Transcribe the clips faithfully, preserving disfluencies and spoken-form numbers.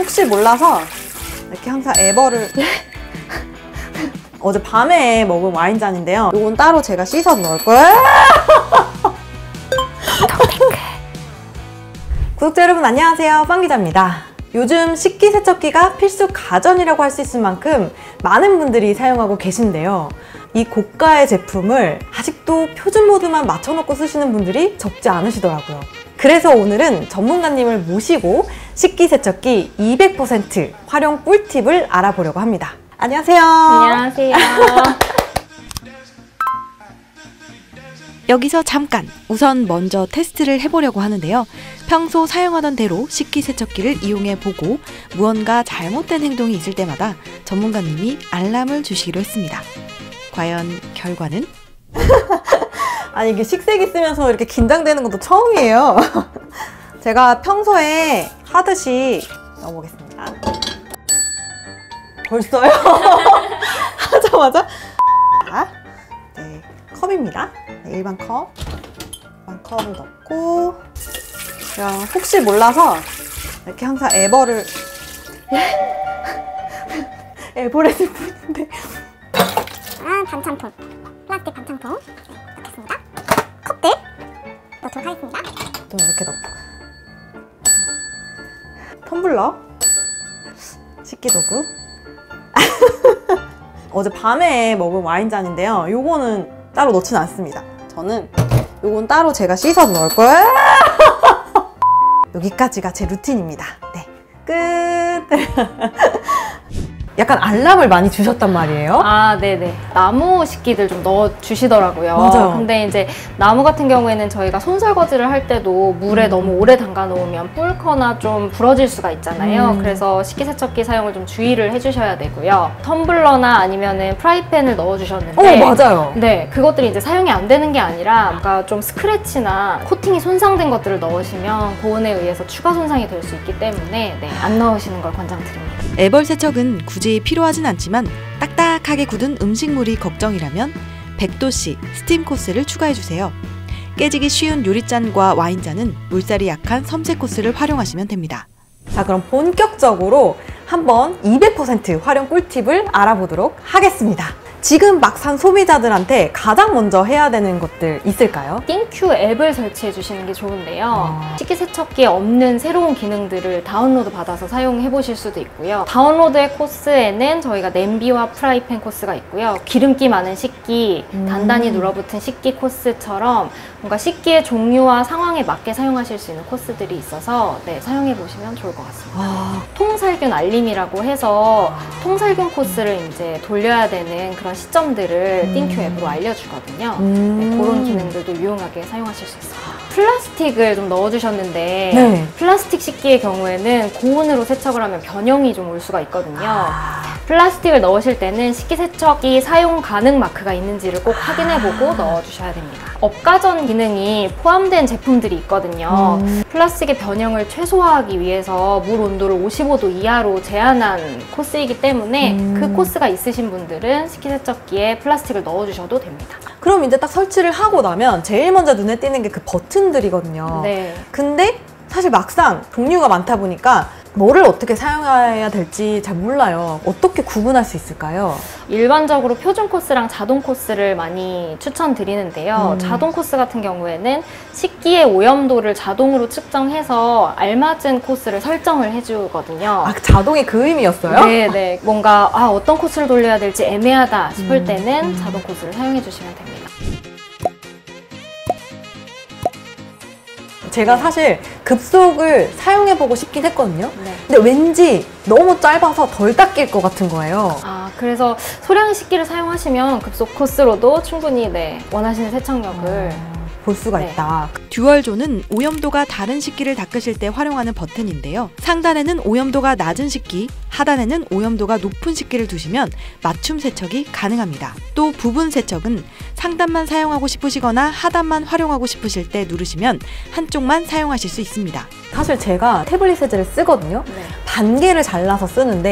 혹시 몰라서 이렇게 항상 에버를 어제 밤에 먹은 와인잔인데요. 이건 따로 제가 씻어서 넣을 거예요. 구독자 여러분 안녕하세요, 빵기자입니다. 요즘 식기세척기가 필수 가전이라고 할 수 있을 만큼 많은 분들이 사용하고 계신데요. 이 고가의 제품을 아직도 표준 모드만 맞춰놓고 쓰시는 분들이 적지 않으시더라고요. 그래서 오늘은 전문가님을 모시고 식기세척기 이백 퍼센트 활용 꿀팁을 알아보려고 합니다. 안녕하세요. 안녕하세요. 여기서 잠깐 우선 먼저 테스트를 해보려고 하는데요. 평소 사용하던 대로 식기세척기를 이용해보고 무언가 잘못된 행동이 있을 때마다 전문가님이 알람을 주시기로 했습니다. 과연 결과는? 아니 이게 식세기 쓰면서 이렇게 긴장되는 것도 처음이에요. 제가 평소에 하듯이 넣어보겠습니다. 벌써요? 하자마자 자, 네, 컵입니다. 네, 일반 컵 일반 컵을 넣고 제가 혹시 몰라서 이렇게 항상 에버를 에버레스 뿌리는데 아, 반찬통, 플라스틱 반찬통 넣겠습니다. 컵들 넣도록 하겠습니다. 또 이렇게 넣고 텀블러, 식기도구 어제 밤에 먹은 와인잔인데요. 요거는 따로 넣지는 않습니다. 저는 요건 따로 제가 씻어서 넣을 거예요. 여기까지가 제 루틴입니다. 네, 끝. 약간 알람을 많이 주셨단 말이에요. 아, 네네. 나무 식기들 좀 넣어주시더라고요. 맞아요. 근데 이제 나무 같은 경우에는 저희가 손설거지를 할 때도 물에 음. 너무 오래 담가 놓으면 불거나 좀 부러질 수가 있잖아요. 음. 그래서 식기세척기 사용을 좀 주의를 해주셔야 되고요. 텀블러나 아니면은 프라이팬을 넣어주셨는데 어, 맞아요. 네, 그것들이 이제 사용이 안 되는 게 아니라 뭔가 좀 스크래치나 코팅이 손상된 것들을 넣으시면 고온에 의해서 추가 손상이 될 수 있기 때문에 네, 안 넣으시는 걸 권장드립니다. 애벌 세척은 굳이 필요하진 않지만 딱딱하게 굳은 음식물이 걱정이라면 백 도씨 스팀 코스를 추가해주세요. 깨지기 쉬운 유리잔과 와인잔은 물살이 약한 섬세 코스를 활용하시면 됩니다. 자, 그럼 본격적으로 한번 이백 퍼센트 활용 꿀팁을 알아보도록 하겠습니다. 지금 막 산 소비자들한테 가장 먼저 해야 되는 것들 있을까요? 띵큐 앱을 설치해 주시는 게 좋은데요. 아. 식기세척기에 없는 새로운 기능들을 다운로드 받아서 사용해 보실 수도 있고요. 다운로드의 코스에는 저희가 냄비와 프라이팬 코스가 있고요. 기름기 많은 식기, 음. 단단히 눌러붙은 식기 코스처럼 뭔가 식기의 종류와 상황에 맞게 사용하실 수 있는 코스들이 있어서 네, 사용해 보시면 좋을 것 같습니다. 아, 통살균 알림이라고 해서 통살균 코스를 이제 돌려야 되는 그런 시점들을 음. 띵큐 앱으로 알려주거든요. 음. 네, 그런 기능들도 유용하게 사용하실 수 있어요. 플라스틱을 좀 넣어주셨는데 네. 플라스틱 식기의 경우에는 고온으로 세척을 하면 변형이 좀 올 수가 있거든요. 아. 플라스틱을 넣으실 때는 식기세척기 사용 가능 마크가 있는지를 꼭 확인해보고 넣어주셔야 됩니다. 업가전 기능이 포함된 제품들이 있거든요. 음. 플라스틱의 변형을 최소화하기 위해서 물 온도를 오십오 도 이하로 제한한 코스이기 때문에 음. 그 코스가 있으신 분들은 식기세척기에 플라스틱을 넣어주셔도 됩니다. 그럼 이제 딱 설치를 하고 나면 제일 먼저 눈에 띄는 게 그 버튼들이거든요. 네. 근데 사실 막상 종류가 많다 보니까 뭐를 어떻게 사용해야 될지 잘 몰라요. 어떻게 구분할 수 있을까요? 일반적으로 표준 코스랑 자동 코스를 많이 추천드리는데요. 음. 자동 코스 같은 경우에는 식기의 오염도를 자동으로 측정해서 알맞은 코스를 설정을 해주거든요. 아, 자동이 그 의미였어요? 네네. 뭔가 아, 어떤 코스를 돌려야 될지 애매하다 싶을 음. 때는 음. 자동 코스를 사용해 주시면 됩니다. 제가 네. 사실 급속을 사용해보고 싶긴 했거든요. 네. 근데 왠지 너무 짧아서 덜 닦일 것 같은 거예요. 아, 그래서 소량 식기를 사용하시면 급속 코스로도 충분히 네, 원하시는 세척력을 어, 볼 수가 네. 있다. 듀얼존은 오염도가 다른 식기를 닦으실 때 활용하는 버튼인데요. 상단에는 오염도가 낮은 식기, 하단에는 오염도가 높은 식기를 두시면 맞춤 세척이 가능합니다. 또 부분 세척은 상단만 사용하고 싶으시거나 하단만 활용하고 싶으실 때 누르시면 한쪽만 사용하실 수 있습니다. 사실 제가 태블릿 세제를 쓰거든요. 네. 반개를 잘라서 쓰는데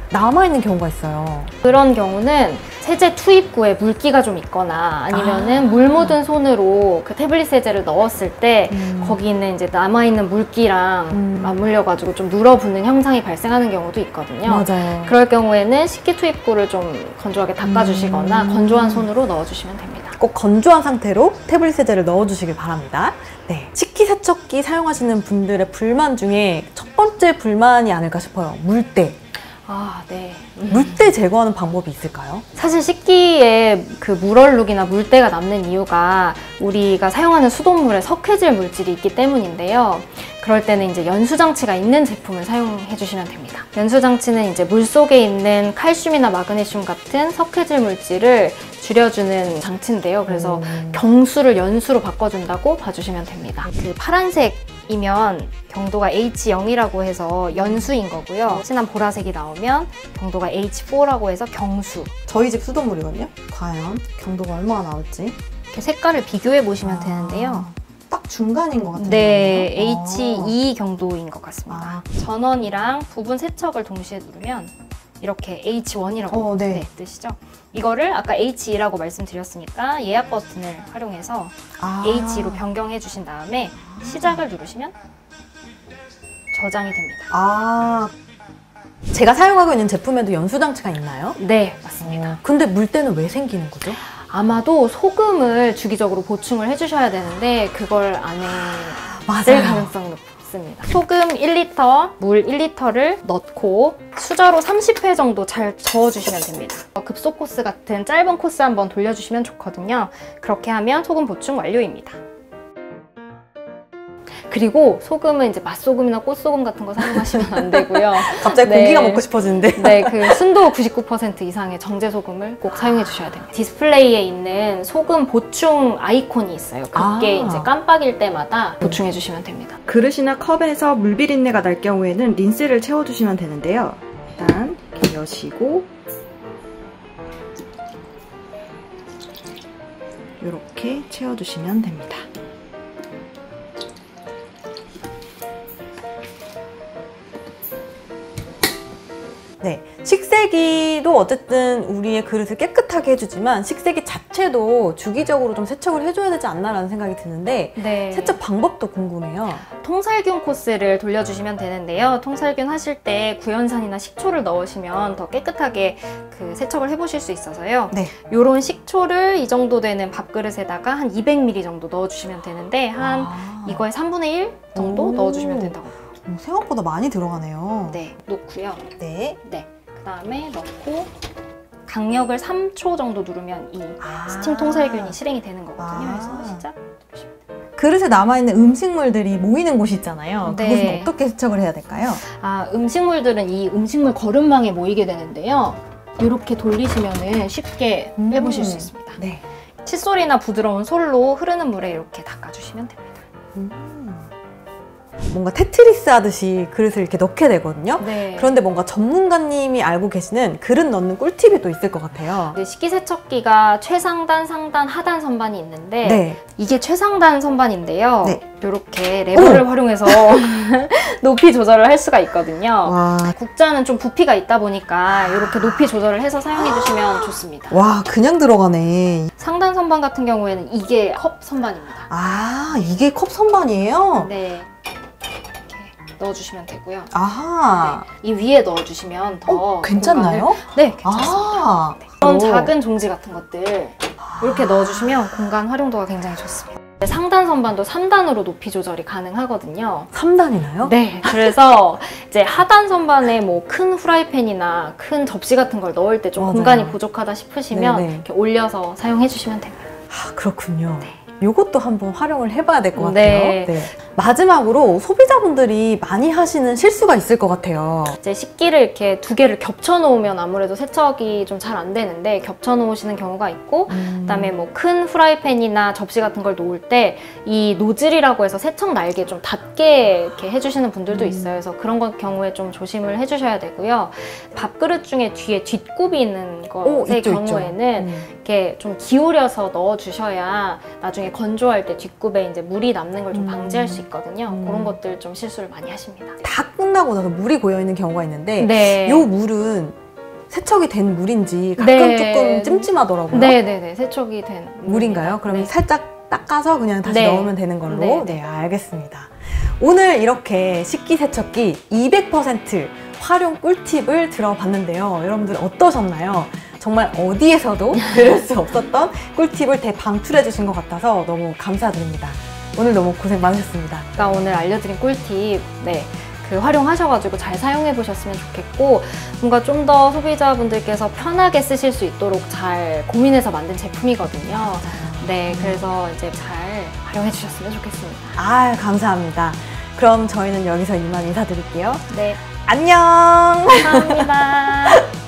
남아있는 경우가 있어요. 그런 경우는 세제 투입구에 물기가 좀 있거나 아니면은 아. 물 묻은 손으로 그 태블릿 세제를 넣었을 때 음. 거기 있는 이제 남아있는 물기랑 음. 맞물려가지고 좀 눌어붙는 현상이 발생하는 경우도 있거든요. 맞아요. 그럴 경우에는 식기 투입구를 좀 건조하게 닦아주시거나 음. 건조한 손으로 넣어주시면 됩니다. 꼭 건조한 상태로 태블릿 세제를 넣어주시길 바랍니다. 네, 식기세척기 사용하시는 분들의 불만 중에 첫 번째 불만이 아닐까 싶어요. 물때. 아, 네. 물때 제거하는 방법이 있을까요? 사실 식기에 그 물얼룩이나 물때가 남는 이유가 우리가 사용하는 수돗물에 석회질 물질이 있기 때문인데요. 그럴 때는 이제 연수장치가 있는 제품을 사용해 주시면 됩니다. 연수장치는 이제 물 속에 있는 칼슘이나 마그네슘 같은 석회질 물질을 줄여주는 장치인데요. 그래서 음. 경수를 연수로 바꿔준다고 봐주시면 됩니다. 그 파란색이면 경도가 에이치 영이라고 해서 연수인 거고요. 진한 보라색이 나오면 경도가 에이치 포라고 해서 경수. 저희 집 수돗물이거든요. 과연 경도가 얼마나 나올지. 이렇게 색깔을 비교해 보시면 아, 되는데요. 딱 중간인 것 같아요. 네, 에이치 이 경도인 것 같습니다. 아. 전원이랑 부분 세척을 동시에 누르면 이렇게 에이치 원이라고 어, 네. 네, 뜨시죠? 이거를 아까 에이치 이라고 말씀드렸으니까 예약 버튼을 활용해서 아. 에이치 이로 변경해 주신 다음에 시작을 누르시면 저장이 됩니다. 아. 제가 사용하고 있는 제품에도 연수장치가 있나요? 네, 맞습니다. 어, 근데 물때는 왜 생기는 거죠? 아마도 소금을 주기적으로 보충을 해주셔야 되는데 그걸 안 했을 맞아요. 가능성이 높습니다. 소금 일 리터, 물 일 리터를 넣고 수저로 삼십 회 정도 잘 저어주시면 됩니다. 급속 코스 같은 짧은 코스 한번 돌려주시면 좋거든요. 그렇게 하면 소금 보충 완료입니다. 그리고 소금은 이제 맛소금이나 꽃소금 같은 거 사용하시면 안 되고요. 갑자기 네. 고기가 먹고 싶어지는데. 네, 그 순도 구십구 퍼센트 이상의 정제 소금을 꼭 사용해 주셔야 됩니다. 디스플레이에 있는 소금 보충 아이콘이 있어요. 그게 아. 이제 깜빡일 때마다 보충해 주시면 됩니다. 그릇이나 컵에서 물 비린내가 날 경우에는 린스를 채워주시면 되는데요. 일단 이렇게 여시고 이렇게 채워주시면 됩니다. 네, 식세기도 어쨌든 우리의 그릇을 깨끗하게 해주지만 식세기 자체도 주기적으로 좀 세척을 해줘야 되지 않나라는 생각이 드는데 네. 세척 방법도 궁금해요. 통살균 코스를 돌려주시면 되는데요. 통살균 하실 때 구연산이나 식초를 넣으시면 더 깨끗하게 그 세척을 해보실 수 있어서요. 네. 요런 식초를 이 정도 되는 밥그릇에다가 한 이백 밀리리터 정도 넣어주시면 되는데 한 아. 이거의 삼분의 일 정도 오. 넣어주시면 된다고. 오, 생각보다 많이 들어가네요. 네, 놓고요. 네. 네, 그 다음에 넣고 강력을 삼 초 정도 누르면 이 아. 스팀 통살균이 실행이 되는 거거든요. 아. 그래서 시작 누르시면 돼요. 그릇에 남아있는 음식물들이 모이는 곳이 있잖아요. 네. 그곳은 어떻게 세척을 해야 될까요? 아, 음식물들은 이 음식물 거름망에 모이게 되는데요. 이렇게 돌리시면 쉽게 음. 빼보실 수 있습니다. 네. 칫솔이나 부드러운 솔로 흐르는 물에 이렇게 닦아주시면 됩니다. 음. 뭔가 테트리스 하듯이 그릇을 이렇게 넣게 되거든요. 네. 그런데 뭔가 전문가님이 알고 계시는 그릇 넣는 꿀팁이 또 있을 것 같아요. 네, 식기세척기가 최상단, 상단, 하단 선반이 있는데 네. 이게 최상단 선반인데요. 네. 이렇게 레버를 활용해서 높이 조절을 할 수가 있거든요. 와, 국자는 좀 부피가 있다 보니까 이렇게 높이 조절을 해서 사용해 주시면 좋습니다. 와 그냥 들어가네. 상단 선반 같은 경우에는 이게 컵 선반입니다. 아, 이게 컵 선반이에요? 네. 이렇게 넣어주시면 되고요. 아하. 네. 이 위에 넣어주시면 더 어, 괜찮나요? 공간을... 네, 괜찮습니다. 아. 네. 이런 오. 작은 종지 같은 것들 이렇게 넣어주시면 공간 활용도가 굉장히 좋습니다. 상단 선반도 삼 단으로 높이 조절이 가능하거든요. 삼 단이나요? 네, 그래서 이제 하단 선반에 뭐 큰 후라이팬이나 큰 접시 같은 걸 넣을 때 좀 맞아요. 공간이 부족하다 싶으시면 네네. 이렇게 올려서 사용해 주시면 됩니다. 아, 그렇군요. 네. 요것도 한번 활용을 해봐야 될 것 같아요. 네. 네. 마지막으로 소비자분들이 많이 하시는 실수가 있을 것 같아요. 이제 식기를 이렇게 두 개를 겹쳐 놓으면 아무래도 세척이 좀 잘 안 되는데 겹쳐 놓으시는 경우가 있고 음. 그다음에 뭐 큰 후라이팬이나 접시 같은 걸 놓을 때 이 노즐이라고 해서 세척 날개 좀 닿게 이렇게 해주시는 분들도 음. 있어요. 그래서 그런 것 경우에 좀 조심을 해주셔야 되고요. 밥그릇 중에 뒤에 뒷굽이 있는 오, 것의 있죠, 경우에는 있죠. 음. 이렇게 좀 기울여서 넣어주셔야 나중에 건조할 때 뒷굽에 이제 물이 남는 걸 좀 음. 방지할 수 있거든요. 음. 그런 것들 좀 실수를 많이 하십니다. 다 사용나고 나서 물이 고여있는 경우가 있는데 네. 이 물은 세척이 된 물인지 가끔 네. 조금 찜찜하더라고요. 네네네. 세척이 된 물인가요? 그럼 네. 살짝 닦아서 그냥 다시 네. 넣으면 되는 걸로? 네. 네, 알겠습니다. 오늘 이렇게 식기세척기 이백 퍼센트 활용 꿀팁을 들어봤는데요. 여러분들 어떠셨나요? 정말 어디에서도 들을 수 없었던 꿀팁을 대방출해 주신 것 같아서 너무 감사드립니다. 오늘 너무 고생 많으셨습니다. 제가 오늘 알려드린 꿀팁 네, 그 활용하셔가지고 잘 사용해 보셨으면 좋겠고 뭔가 좀 더 소비자분들께서 편하게 쓰실 수 있도록 잘 고민해서 만든 제품이거든요. 네, 그래서 이제 잘 활용해 주셨으면 좋겠습니다. 아, 감사합니다. 그럼 저희는 여기서 이만 인사드릴게요. 네, 안녕! 감사합니다.